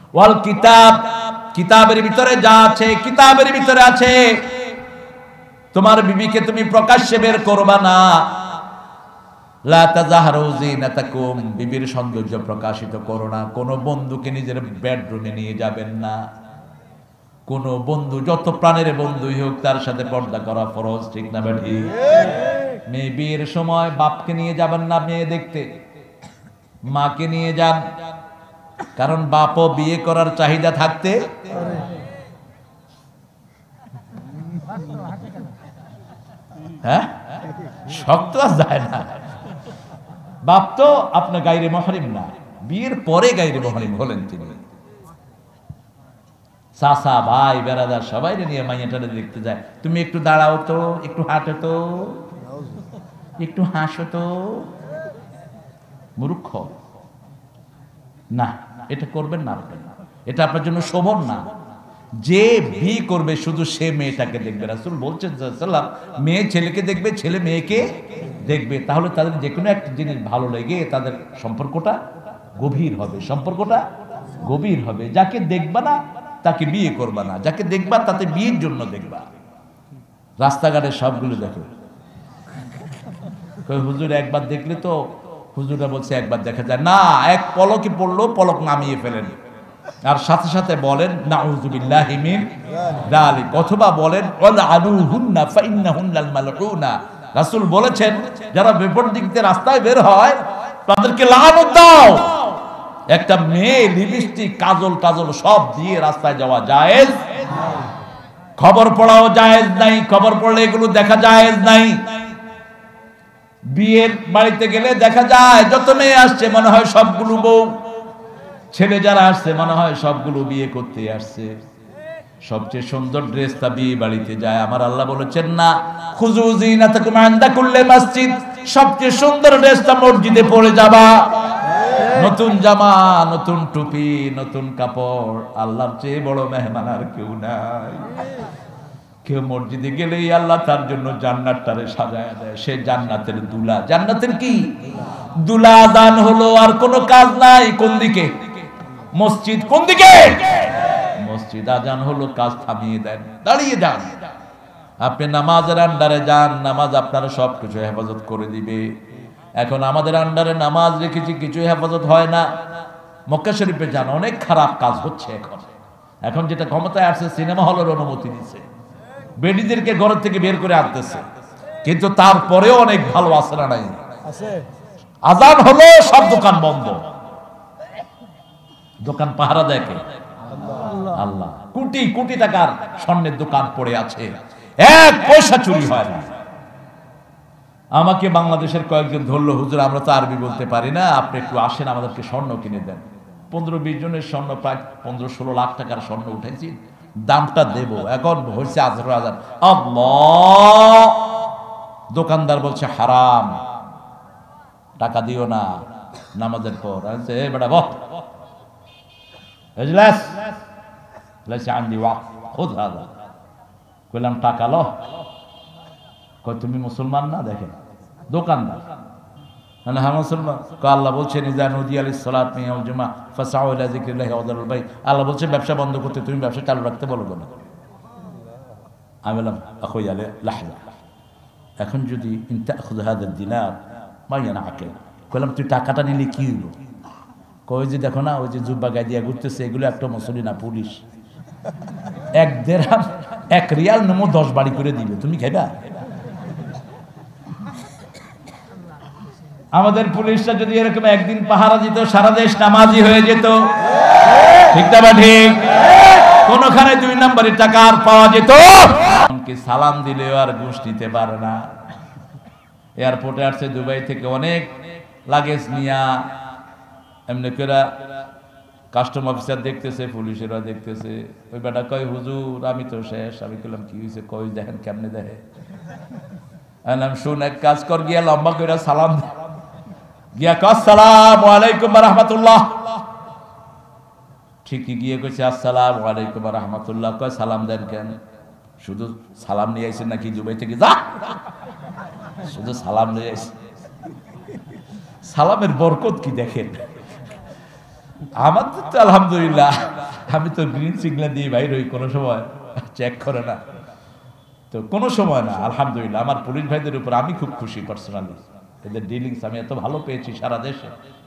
ওয়াল কিতাব, কিতাবের ভিতরে যা আছে, কিতাবের ভিতরে আছে তোমার বিবিকে তুমি প্রকাশ্যে বের করবা না। লা তাজাহারু যিনাতাকুম, বিবির সৌন্দর্য প্রকাশিত করো না। কোন বন্ধুকে নিজের বেডরুমে নিয়ে যাবেন না। কোন বন্ধু, যত প্রাণের বন্ধুই হোক, তার সাথে পর্দা করা ফরজ, ঠিক না বেঠি? মেয়ে বিয়ের সময় বাপকে নিয়ে যাবেন না মেয়ে দেখতে, মাকে নিয়ে যান, কারণ বাপও বিয়ে করার চাহিদা থাকতে হ্যাঁ শক্ত যায় না। বাপ তো আপনার গায়রে মুহরিম না, বিয়ের পরে গায়রে মুহরিম হলেন তিনি। চাচা ভাই বেড়াদার সবাই নিয়ে মাইয়াটারে দেখতে যায়, তুমি একটু দাঁড়াও তো, একটু হাঁটো তো, একটু হাসো তো। মূর্খ না, এটা করবেন না, এটা আপনার জন্য শোভন না। যে বিয়ে করবে শুধু সে মেয়েটাকে দেখবে। রাসূল বলছেন সাল্লাল্লাহু আলাইহি ওয়াসাল্লাম, মেয়ে ছেলেকে দেখবে, ছেলে মেয়েকে দেখবে, তাহলে তাদের যে কোনো একটা জিনিস ভালো লেগে তাদের সম্পর্কটা গভীর হবে, সম্পর্কটা গভীর হবে। যাকে দেখবা না তাকে বিয়ে করবা না, যাকে দেখবা তাতে বিয়ের জন্য দেখবা। রাস্তাঘাটে সবগুলো দেখো, হুজুর একবার দেখলে তো, হুজুররা বলছে একবার দেখা যায় না, এক পলকে পড়লো, পলক নামিয়ে ফেলেন, আর সাথে সাথে বলেন নাউযুবিল্লাহি মিন যালিক, অথবা বলেন ওয়ালআনুহুন্না ফাইন্নাহুন্নাল মালউনা। রাসূল বলেছেন যারা বিপরীত দিক থেকে রাস্তায় বের হয় তাদেরকে লানত দাও। একটা মেয়ে লিপস্টিক কাজল টাজল সব দিয়ে রাস্তায় যাওয়া জায়েজ, খবর পড়াও জায়েজ নাই, খবর পড়লে এগুলো দেখা জায়েজ নাই। বিয়ের বাড়িতে গেলে দেখা যায় যত মেয়ে আসছে মনে হয় সবগুলো বউ, ছেলে যারা আসছে মনে হয় সবগুলো বিয়ে করতে আসছে। সবচেয়ে সুন্দর ড্রেসটা বিয়ে বাড়িতে যায়। আমার আল্লাহ বলেছেন না, খুযু যিনাতাকুম ইনদা কুল্লি মসজিদ, সবচেয়ে সুন্দর ড্রেসটা মসজিদে পরে যাবা। নতুন জামা, নতুন টুপি, নতুন কাপড়, আল্লাহর চেয়ে বড় মেহমান আর কেউ নাই। কেউ মসজিদে গেলেই আল্লাহ তার জন্য জান্নাতটারে সাজায় দেয়, সে জান্নাতের দুলা। জান্নাতের কি দুলা? আযান হলো আর কোনো কাজ নাই। কোন দিকে? মসজিদ। কোন দিকে? মসজিদ। আযান হলো, কাজ থামিয়ে দেন, দাঁড়িয়ে যান। আপনি নামাজের আন্ডারে যান, নামাজ আপনারা সবকিছু হেফাজত করে দিবে। এখন আমাদের আন্ডারে নামাজ রেখেছি, কিছু হেফাজত হয় না। মক্কা শরীফে যান, অনেক খারাপ কাজ হচ্ছে। এখন যেটা ক্ষমতায় আসছে, সিনেমা হলের অনুমতি দিচ্ছে, বেডিদেরকে ঘর থেকে বের করে আনতেছে, কিন্তু তারপরেও অনেক ভালো আছে না নাই? আযান হলো সব দোকান বন্ধ। দোকান পাহারা দেখে আল্লাহ। কোটি কোটি টাকার স্বর্ণের দোকান পড়ে আছে, এক পয়সা চুরি হয় না। আমাকে বাংলাদেশের কয়েকজন ধরলো, হুজুর আমরা তো আরবি বলতে পারি না, আপনি একটু আসেন আমাদেরকে স্বর্ণ কিনে দেন। 15-20 জনের স্বর্ণ, প্রায় 15-16 লাখ টাকার স্বর্ণ উঠেছি, দামটা দেব। এখন হয়েছে 18,000। আল্লাহ! দোকানদার বলছে হারাম, টাকা দিও না নামাজের পর। বলছে এ বেটা বহ, এজলাস লাইসা আনদি ওয়াক খুদ হাযা। কইলাম টাকা লো। কই তুমি মুসলমান না? দেখেন দোকানদার, মানে হ্যাঁ মুসলমান। আল্লাহ বলছেন ইযা নুদিয়া লিস-সালাত মিন ইয়াউমিল জুমআহ ফাসআউ ইলা যিকরিল্লাহি ওয়া যারুল বাই'। আল্লাহ বলছে ব্যবসা বন্ধ করতে, তুমি ব্যবসা চালু রাখতে বলো না। আমি বললাম আখুই আলে লাহজা, এখন যদি ইন তাখুযু হাযা দিনার মা ইয়ানাকে, কইলাম তুই টাকাটা নিলে কি হইলো? কই যে দেখো না, ওই যে জুব্বা গায়ে দিয়া ঘুরতেছে, এগুলো একটা মুসলিম না, পুলিশ। 1 দিরহাম 1 রিয়াল নমো 10 বাড়ি করে দিবে, তুমি খাইবা? আমাদের পুলিশরা যদি এরকম একদিন পাহারা দিত, সারা দেশ নামাজি হয়ে যেত, ঠিক না বা ঠিক? কোনখানে 2 নম্বরের টাকা আর পাওয়া যেত। সালাম দিলেও আর ঘুষ নিতে পারে না। এয়ারপোর্টে আসছে দুবাই থেকে, অনেক লাগেজ নিয়া, এমনি করে কাস্টম অফিসার দেখতেছে, পুলিশেরা দেখতেছে। ওই বেটা কয় হুজুর আমি তো শেষ। আমি বললাম কি হয়েছে? কই দেখেন কেমনে দেখে। আমি শুন, এক কাজ কর, গিয়া লম্বা করে সালাম গিয়া কয় আসসালামু আলাইকুম ওয়া রাহমাতুল্লাহ। ঠিকই গিয়ে কইছে আসসালামু আলাইকুম ওয়া রাহমাতুল্লাহ। কয় সালাম দেন কেন? শুধু সালাম নিয়ে আইছেন নাকি দুবাই থেকে? যা, শুধু সালাম নিয়ে আইছেন। সালামের বরকত কি দেখেন। আমাদের তো আলহামদুলিল্লাহ আমি তো গ্রিন সিগন্যাল দিয়ে বাইর হই, কোনো সময় চেক করে না, তো কোনো সময় না। আলহামদুলিল্লাহ আমার পুলিশ ভাইদের উপর আমি খুব খুশি পার্সোনালি, এদের ডিলিংস আমি এত ভালো পেয়েছি সারা দেশে।